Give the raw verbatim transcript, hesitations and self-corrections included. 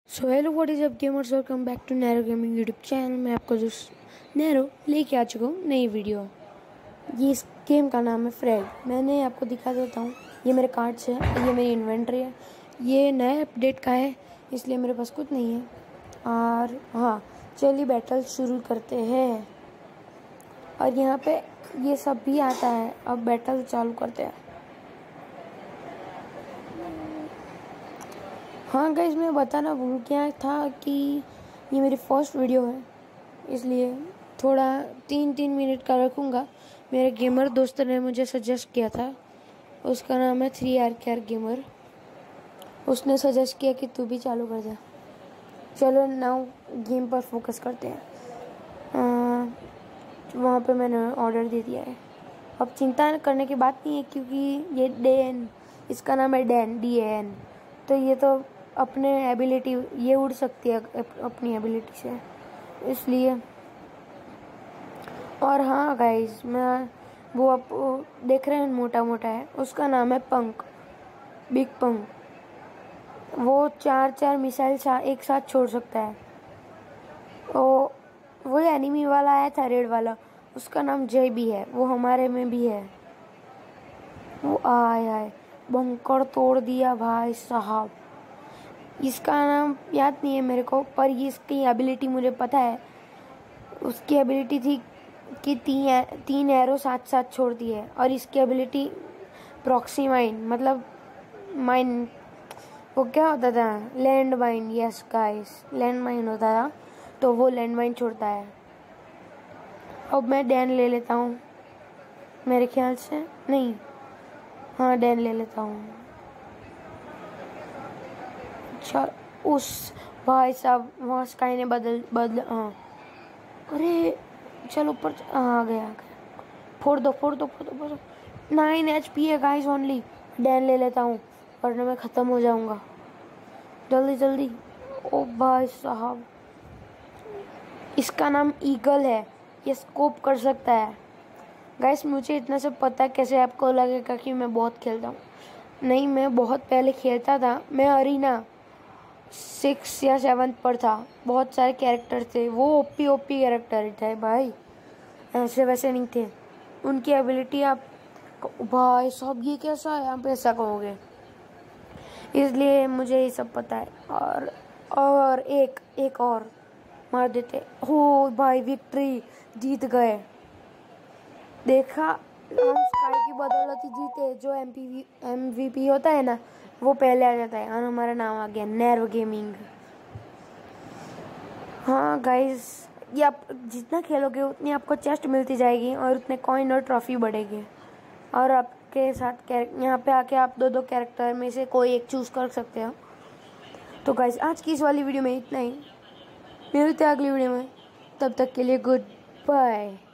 So hello what is up gamers, welcome back to Narrow Gaming YouTube channel में आपका जो narrow लेके आ चुका हूँ नई वीडियो। ये इस गेम का नाम है फ्रेड। मैंने आपको दिखा देता हूँ, ये मेरे कार्ड्स है, ये मेरी इन्वेंट्री है। ये नए अपडेट का है इसलिए मेरे पास कुछ नहीं है। और हाँ, चलिए बैटल शुरू करते हैं। और यहाँ पे ये सब भी आता है। अब बैटल चालू करते हैं। हाँ गाइस, मैं बताना भूल गया था कि ये मेरी फर्स्ट वीडियो है, इसलिए थोड़ा तीन तीन मिनट का रखूँगा। मेरे गेमर दोस्त ने मुझे सजेस्ट किया था, उसका नाम है three R K R gamer. उसने सजेस्ट किया कि तू भी चालू कर दे। चलो नाउ गेम पर फोकस करते हैं। वहाँ पे मैंने ऑर्डर दे दिया है। अब चिंता करने की बात नहीं है क्योंकि ये डैन, इसका नाम है डैन, डी ए एन। तो ये तो अपने एबिलिटी, ये उड़ सकती है अपनी एबिलिटी से, इसलिए। और हाँ गाइस, मैं वो आप देख रहे हैं मोटा मोटा है, उसका नाम है पंक, बिग पंक। वो चार चार मिसाइल सा एक साथ छोड़ सकता है। वो वो एनिमी वाला आया था रेड वाला, उसका नाम जय भी है, वो हमारे में भी है। वो आय आय बंकर तोड़ दिया भाई साहब। इसका नाम याद नहीं है मेरे को, पर ये इसकी एबिलिटी मुझे पता है। उसकी एबिलिटी थी कि तीन तीन एरो साथ साथ छोड़ दिए। और इसकी एबिलिटी प्रॉक्सी माइन, मतलब माइन, वो क्या होता था, land mine. Yes guys, land mine होता था, तो वो लैंड माइन छोड़ता है। अब मैं डैन ले लेता हूँ, मेरे ख्याल से नहीं, हाँ डैन ले लेता हूँ। अच्छा, उस भाई साहब वहाँ स्काई ने बदल बदल हाँ, अरे चलो ऊपर हाँ, आ गया आ गया। फोड़ दो फोड़ दो फोड़ दो फोड़ दो। नाइन एच पी है गाइस ओनली। डैन ले लेता हूँ वरना मैं ख़त्म हो जाऊँगा। जल्दी जल्दी। ओ भाई साहब, इसका नाम ईगल है, ये स्कोप कर सकता है। गाइस मुझे इतना सब पता है, कैसे आपको लगेगा कि मैं बहुत खेलता हूँ। नहीं, मैं बहुत पहले खेलता था। मैं अरीना सिक्स या सेवन्थ पर था। बहुत सारे कैरेक्टर थे, वो ओपी ओपी कैरेक्टर थे भाई, ऐसे वैसे नहीं थे। उनकी एबिलिटी आप भाई साहब, ये कैसा है, आप ऐसा कहोगे, इसलिए मुझे ये सब पता है। और और एक एक और मार देते हो भाई, विक्ट्री, जीत गए। देखा, हम स्काई की बदौलत ही जीते। जो M P V M V P होता है ना, वो पहले आ जाता है और हमारा नाम आ गया नैरो गेमिंग। हाँ गाइस, ये आप जितना खेलोगे उतनी आपको चेस्ट मिलती जाएगी और उतने कॉइन और ट्रॉफी बढ़ेगी। और आपके साथ यहाँ पे आके आप दो दो कैरेक्टर में से कोई एक चूज कर सकते हो। तो गाइस, आज की इस वाली वीडियो में इतना ही। मिलते हैं अगली वीडियो में, तब तक के लिए गुड बाय।